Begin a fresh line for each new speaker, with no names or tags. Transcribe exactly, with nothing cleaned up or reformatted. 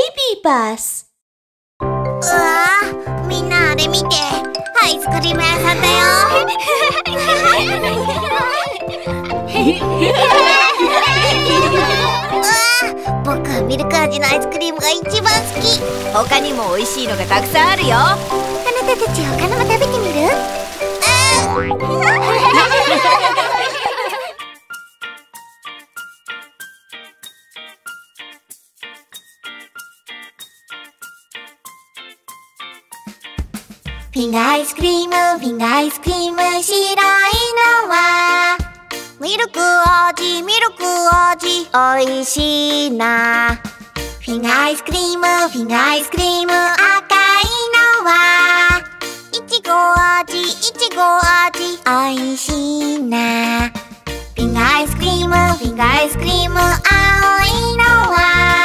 baby bus.
うわぁ、みんなあれ見て、アイスクリーム屋さんだよ。うわぁ、僕はミルク味のアイスクリームが一番好き。
他にも美味しいのがたくさんあるよ。
あなたたち他のも食べてみる？フィンガーアイスクリーム、フィンガーアイスクリーム、白いのはミルク味、ミルク味、おいしいな。フィンガーアイスクリーム、フィンガーアイスクリーム、赤いのはいちご味、いちご味、おいしいな。フィンガーアイスクリーム、フィンガーアイスクリーム、青いのは